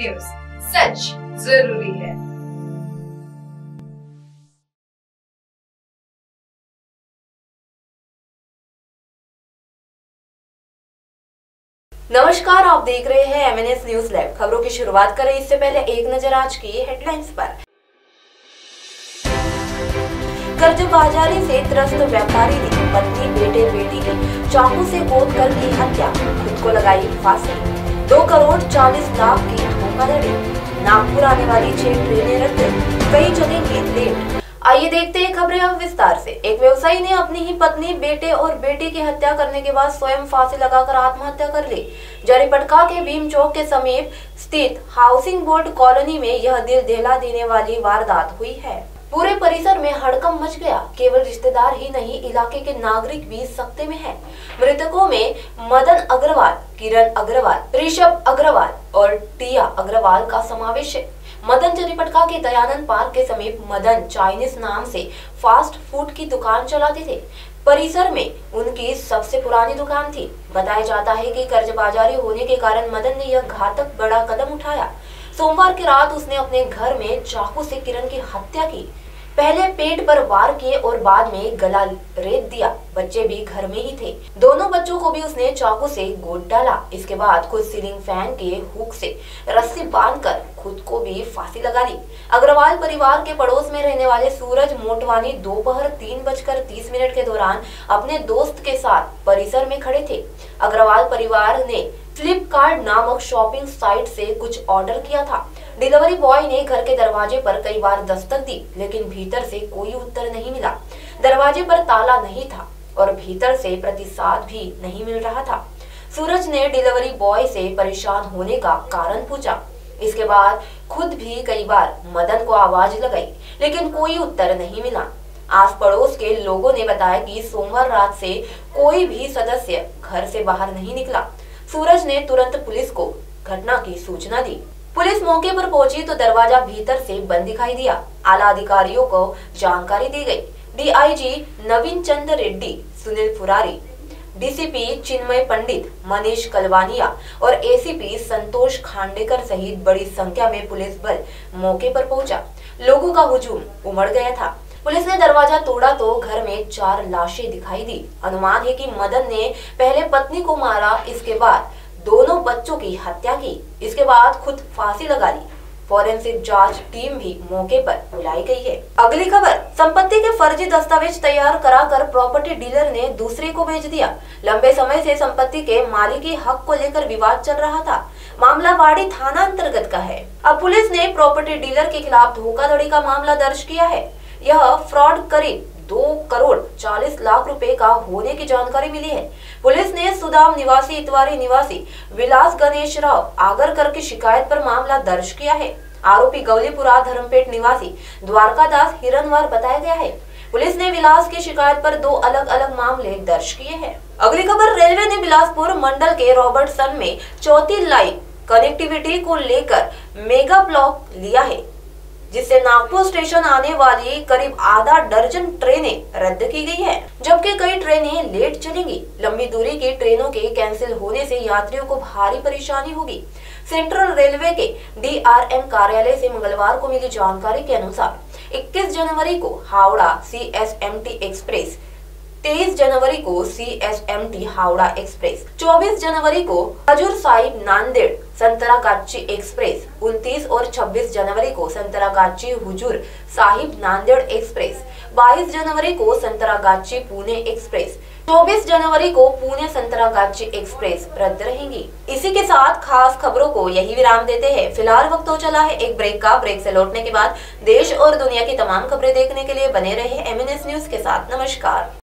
News, सच जरूरी है। नमस्कार, आप देख रहे हैं एमएनएस न्यूज लाइव। खबरों की शुरुआत करें इससे पहले एक नजर आज की हेडलाइंस पर। कर्जबाजारी से त्रस्त व्यापारी ने पत्नी बेटी की चाकू से गोद कर की हत्या, खुद को लगाई फांसी। 2 करोड़ 40 लाख की धोखाधड़ी। नागपुर आने वाली 6 ट्रेनें रद्द, कई चलेंगी लेट। आइए देखते हैं खबरें अब विस्तार से। एक व्यवसायी ने अपनी ही पत्नी, बेटे और बेटी की हत्या करने के बाद स्वयं फांसी लगाकर आत्महत्या कर ली। जरीपटका के भीम चौक के समीप स्थित हाउसिंग बोर्ड कॉलोनी में यह दिल दहला देने वाली वारदात हुई है। पूरे परिसर में हड़कंप मच गया। केवल रिश्तेदार ही नहीं, इलाके के नागरिक भी सकते में हैं। मृतकों में मदन अग्रवाल, किरण अग्रवाल, ऋषभ अग्रवाल और टिया अग्रवाल का समावेश है। मदन जरीपटका के दयानंद पार्क के समीप मदन चाइनीज नाम से फास्ट फूड की दुकान चलाते थे। परिसर में उनकी सबसे पुरानी दुकान थी। बताया जाता है कि कर्जबाजारी होने के कारण मदन ने यह घातक बड़ा कदम उठाया। सोमवार की रात उसने अपने घर में चाकू से किरण की हत्या की। पहले पेट पर वार किए और बाद में गला रेत दिया। बच्चे भी घर में ही थे। दोनों बच्चों को भी उसने चाकू से गोद डाला। इसके बाद खुद सीलिंग फैन के हुक से रस्सी बांधकर खुद को भी फांसी लगा ली। अग्रवाल परिवार के पड़ोस में रहने वाले सूरज मोटवानी दोपहर 3:30 के दौरान अपने दोस्त के साथ परिसर में खड़े थे। अग्रवाल परिवार ने फ्लिपकार्ट नामक शॉपिंग साइट से कुछ ऑर्डर किया था। डिलीवरी बॉय ने घर के दरवाजे पर कई बार दस्तक दी, लेकिन भीतर से कोई उत्तर नहीं मिला। दरवाजे पर ताला नहीं था और भीतर से प्रतिसाद भी नहीं मिल रहा था। सूरज ने डिलीवरी बॉय से परेशान होने का कारण पूछा। इसके बाद खुद भी कई बार मदन को आवाज लगाई, लेकिन कोई उत्तर नहीं मिला। आस पड़ोस के लोगों ने बताया कि सोमवार रात से कोई भी सदस्य घर से बाहर नहीं निकला। सूरज ने तुरंत पुलिस को घटना की सूचना दी। पुलिस मौके पर पहुंची तो दरवाजा भीतर से बंद दिखाई दिया। आला अधिकारियों को जानकारी दी गई। डीआईजी नवीन चंद्र रेड्डी, सुनील फुरारी, डीसीपी चिन्मय पंडित, मनीष कलवानिया और एसीपी संतोष खांडेकर सहित बड़ी संख्या में पुलिस बल मौके पर पहुंचा। लोगों का हुजूम उमड़ गया था। पुलिस ने दरवाजा तोड़ा तो घर में 4 लाशें दिखाई दी। अनुमान है कि मदन ने पहले पत्नी को मारा, इसके बाद दोनों बच्चों की हत्या की, इसके बाद खुद फांसी लगा ली। फॉरेंसिक जांच टीम भी मौके पर बुलाई गई है। अगली खबर, संपत्ति के फर्जी दस्तावेज तैयार कराकर प्रॉपर्टी डीलर ने दूसरे को बेच दिया। लंबे समय से संपत्ति के मालिकी हक को लेकर विवाद चल रहा था। मामला वाड़ी थाना अंतर्गत का है। अब पुलिस ने प्रॉपर्टी डीलर के खिलाफ धोखाधड़ी का मामला दर्ज किया है। यह फ्रॉड करीब 2 करोड़ 40 लाख रुपए का होने की जानकारी मिली है। पुलिस ने सुदाम निवासी, इतवारी निवासी विलास गणेश राव आगरकर की शिकायत पर मामला दर्ज किया है। आरोपी गौलीपुरा धर्मपेट निवासी द्वारकादास हिरनवार बताया गया है। पुलिस ने विलास की शिकायत पर 2 अलग अलग मामले दर्ज किए हैं। अगली खबर, रेलवे ने बिलासपुर मंडल के रॉबर्टसन में चौथी लाइन कनेक्टिविटी को लेकर मेगा ब्लॉक लिया है, जिससे नागपुर स्टेशन आने वाली करीब आधा दर्जन ट्रेनें रद्द की गई है, जबकि कई ट्रेनें लेट चलेंगी। लंबी दूरी की ट्रेनों के कैंसिल होने से यात्रियों को भारी परेशानी होगी। सेंट्रल रेलवे के डीआरएम कार्यालय से मंगलवार को मिली जानकारी के अनुसार 21 जनवरी को हावड़ा सीएसएमटी एक्सप्रेस, 23 जनवरी को सीएसएमटी हावड़ा एक्सप्रेस, 24 जनवरी को हजूर साहिब नांदेड़ संतरागाची एक्सप्रेस, 29 और 26 जनवरी को संतरागाची हुजूर साहिब नांदेड़ एक्सप्रेस, 22 जनवरी को संतरागाची पुणे एक्सप्रेस, 24 जनवरी को पुणे संतरागाची एक्सप्रेस रद्द रहेंगी। इसी के साथ खास खबरों को यही विराम देते हैं। फिलहाल वक्त हो चला है एक ब्रेक का। ब्रेक से लौटने के बाद देश और दुनिया की तमाम खबरें देखने के लिए बने रहे एमएनएस न्यूज के साथ। नमस्कार।